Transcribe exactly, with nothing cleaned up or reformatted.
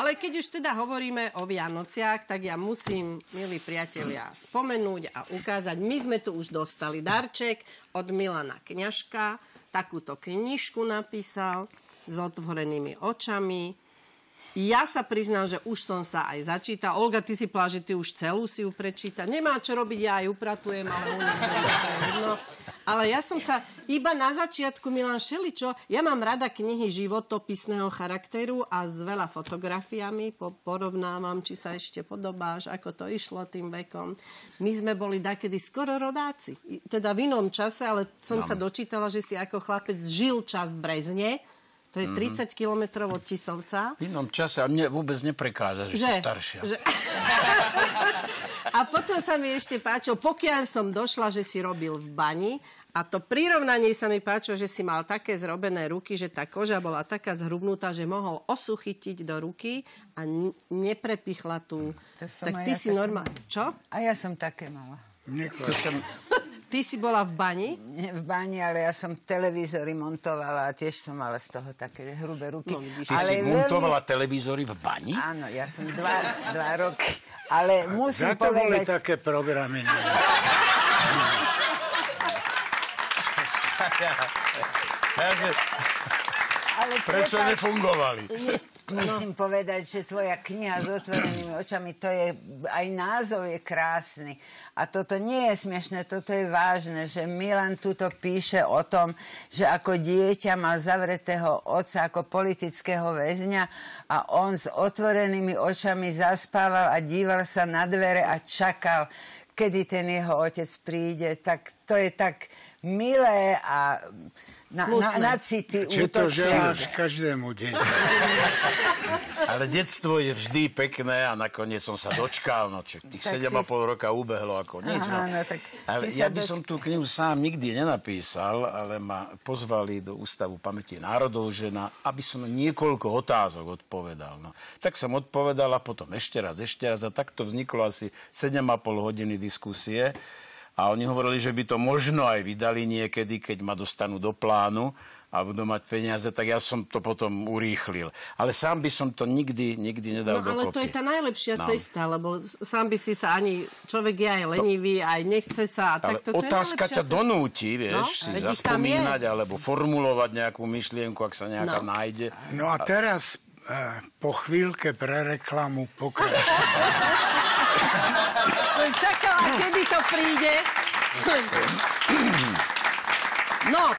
Ale keď už teda hovoríme o Vianociach, tak ja musím, milí priatelia, spomenúť a ukázať. My sme tu už dostali darček od Milana Kňažka. Takúto knižku napísal s otvorenými očami. Ja sa priznám, že už som sa aj začítal. Olga, ty si povedala, že ty už celú si ju prečíta. Nemá čo robiť, ja aj upratujem, ale u nich jedno. Ale ja som sa iba na začiatku, Milan Šeličo, ja mám rada knihy životopisného charakteru a s veľa fotografiami. Po, porovnávam, či sa ešte podobáš, ako to išlo tým vekom. My sme boli dakedy skoro rodáci. Teda v inom čase, ale som no. sa dočítala, že si ako chlapec žil čas v Brezne. To je tridsať kilometrov od Tisovca. V inom čase a mne vôbec neprekáža, že, že si staršia. Že... A potom sa mi ešte páčilo, pokiaľ som došla, že si robil v bani, a to prirovnanie sa mi páčilo, že si mal také zrobené ruky, že tá koža bola taká zhrubnutá, že mohol osu chytiť do ruky a n- neprepichla tú... Tak ty ja si normálne... Čo? A ja som také mala. To som... Ty si bola v bani? Nie v bani, ale ja som televízory montovala a tiež som mala z toho také hrubé ruky. No, ty ale si veľmi... montovala televízory v bani? Áno, ja som dva, dva roky. Ale musím za to povedať... boli také programy. Ale prečo prepáč, nefungovali? Musím no. povedať, že tvoja kniha s otvorenými očami, to je, aj názov je krásny. A toto nie je smiešné, toto je vážne, že Milan tuto píše o tom, že ako dieťa mal zavretého otca ako politického väzňa a on s otvorenými očami zaspával a díval sa na dvere a čakal, kedy ten jeho otec príde. Tak to je tak milé a na, na, na city útočí. Čiže to želáš každému dieťu. Ale detstvo je vždy pekné a nakoniec som sa dočkal. No, či tých sedem a pol roka ubehlo ako nič. Aha, no, tak ale ja by doč... som tú knihu sám nikdy nenapísal, ale ma pozvali do Ústavu pamäti národov, že na, aby som niekoľko otázok odpovedal. No. Tak som odpovedal a potom ešte raz, ešte raz a takto vzniklo asi sedem a pol hodiny diskusie. A oni hovorili, že by to možno aj vydali niekedy, keď ma dostanú do plánu a budú mať peniaze, tak ja som to potom urýchlil. Ale sám by som to nikdy, nikdy nedal dokopy. No ale to je tá najlepšia no. cesta, lebo sám by si sa ani... Človek je aj lenivý, to... aj nechce sa. A ale tak to, otázka ťa cesta. donúti, vieš, no? si Veď zaspomínať alebo formulovať nejakú myšlienku, ak sa nejaká no. nájde. No a teraz eh, po chvíľke pre reklamu pokračujem. Čakala, kedy to príde. No,